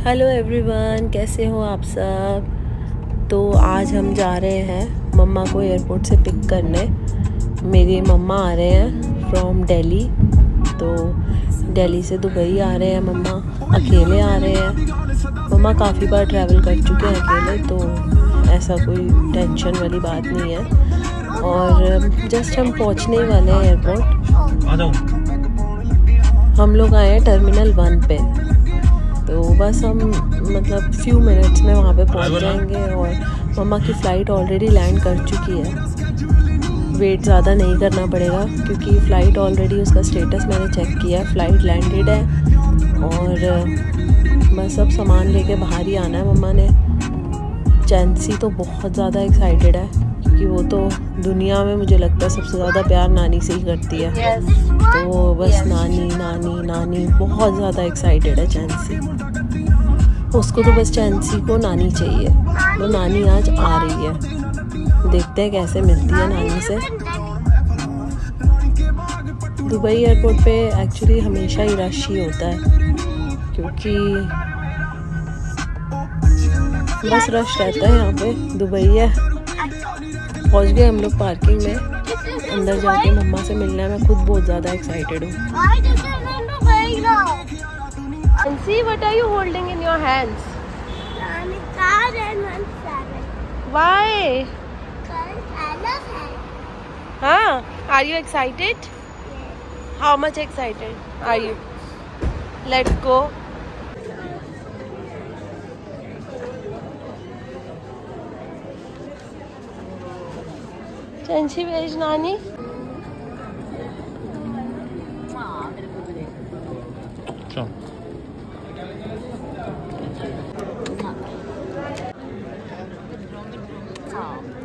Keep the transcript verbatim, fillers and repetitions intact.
Hello everyone, कैसे हो आप सब। तो आज हम जा रहे हैं मम्मा को एयरपोर्ट से पिक करने। मेरी मम्मा आ रहे हैं फ्रॉम दिल्ली। तो दिल्ली से दुबई आ रहे हैं मम्मा, अकेले आ रहे हैं। मम्मा काफ़ी बार ट्रैवल कर चुके हैं अकेले, तो ऐसा कोई टेंशन वाली बात नहीं है। और जस्ट हम पहुंचने ही वाले हैं एयरपोर्ट। हम लोग आए हैं टर्मिनल वन पे, तो बस हम मतलब फ्यू मिनट्स में वहाँ पे पहुँच जाएंगे। और मम्मा की फ़्लाइट ऑलरेडी लैंड कर चुकी है। वेट ज़्यादा नहीं करना पड़ेगा क्योंकि फ़्लाइट ऑलरेडी उसका स्टेटस मैंने चेक किया है, फ़्लाइट लैंडेड है। और बस अब सामान लेके बाहर ही आना है मम्मा ने। चैंसी तो बहुत ज़्यादा एक्साइटेड है क्योंकि वो तो दुनिया में मुझे लगता है सबसे ज़्यादा प्यार नानी से ही करती है। yes. तो बस yes. नानी नानी नानी बहुत ज़्यादा एक्साइटेड है चैंसी। उसको तो बस चैंसी को नानी चाहिए। तो नानी आज आ रही है, देखते हैं कैसे मिलती है नानी से। दुबई एयरपोर्ट पे एक्चुअली हमेशा ही रश ही होता है क्योंकि बस रश रहता है यहाँ पे। दुबई है। पहुँच गए हम लोग पार्किंग में। अंदर जाके मम्मा से मिलना है। मैं खुद बहुत ज़्यादा एक्साइटेड हूँ। Nancy, what are you holding in your hands? One car and one saddle. Why? Because I love her. Huh? Are you excited? Yes. How much excited are you? Let's go. Chanchi, where is Nani? Sure. Oh.